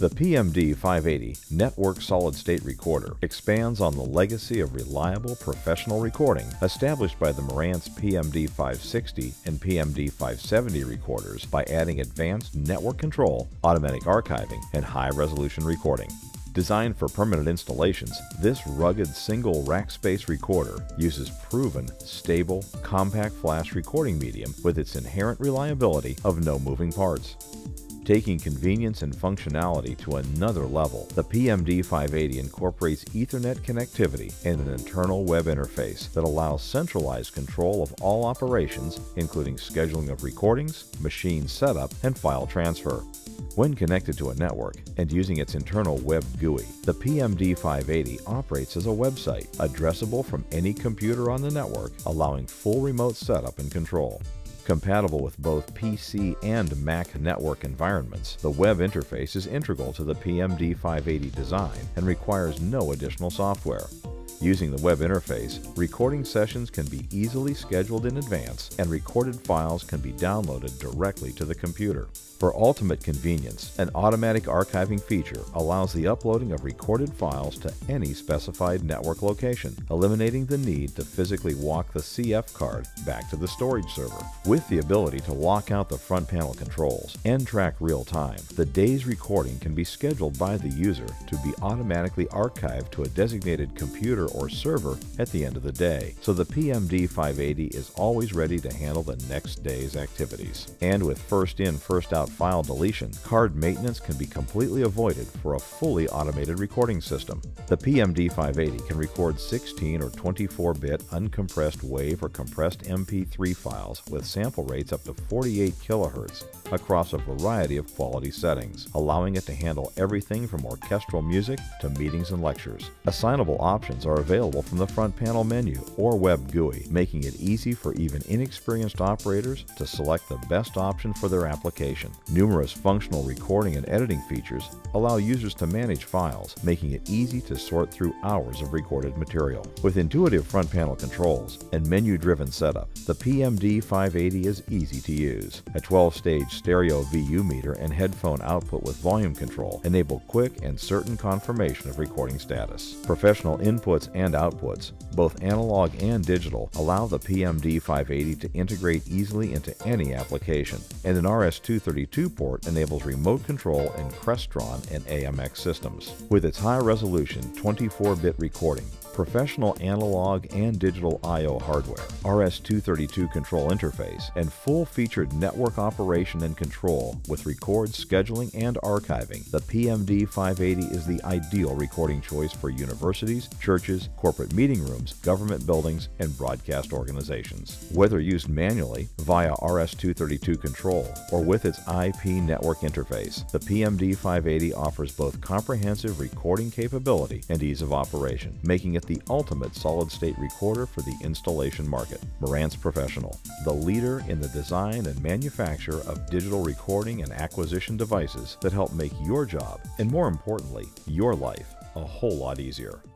The PMD-580 Network Solid-State Recorder expands on the legacy of reliable professional recording established by the Marantz PMD-560 and PMD-570 recorders by adding advanced network control, automatic archiving, and high-resolution recording. Designed for permanent installations, this rugged single rack space recorder uses proven, stable, compact flash recording medium with its inherent reliability of no moving parts. Taking convenience and functionality to another level, the PMD-580 incorporates Ethernet connectivity and an internal web interface that allows centralized control of all operations, including scheduling of recordings, machine setup, and file transfer. When connected to a network and using its internal web GUI, the PMD-580 operates as a website, addressable from any computer on the network, allowing full remote setup and control. Compatible with both PC and Mac network environments, the web interface is integral to the PMD-580 design and requires no additional software. Using the web interface, recording sessions can be easily scheduled in advance and recorded files can be downloaded directly to the computer. For ultimate convenience, an automatic archiving feature allows the uploading of recorded files to any specified network location, eliminating the need to physically walk the CF card back to the storage server. With the ability to lock out the front panel controls and track real time, the day's recording can be scheduled by the user to be automatically archived to a designated computer or server at the end of the day, so the PMD-580 is always ready to handle the next day's activities. And with first in, first out file deletion, card maintenance can be completely avoided for a fully automated recording system. The PMD-580 can record 16 or 24-bit uncompressed WAV or compressed MP3 files with sample rates up to 48 kHz across a variety of quality settings, allowing it to handle everything from orchestral music to meetings and lectures. Assignable options are available from the front panel menu or web GUI, making it easy for even inexperienced operators to select the best option for their application. Numerous functional recording and editing features allow users to manage files, making it easy to sort through hours of recorded material. With intuitive front panel controls and menu-driven setup, the PMD-580 is easy to use. A 12-stage stereo VU meter and headphone output with volume control enable quick and certain confirmation of recording status. Professional inputs and outputs, both analog and digital, allow the PMD-580 to integrate easily into any application, and an RS-232 port enables remote control in Crestron and AMX systems. With its high-resolution 24-bit recording, professional analog and digital I/O hardware, RS-232 control interface, and full-featured network operation and control with record scheduling and archiving, the PMD-580 is the ideal recording choice for universities, churches, corporate meeting rooms, government buildings, and broadcast organizations. Whether used manually via RS-232 control or with its IP network interface, the PMD-580 offers both comprehensive recording capability and ease of operation, making it the ultimate solid-state recorder for the installation market. Marantz Professional, the leader in the design and manufacture of digital recording and acquisition devices that help make your job, and more importantly, your life, a whole lot easier.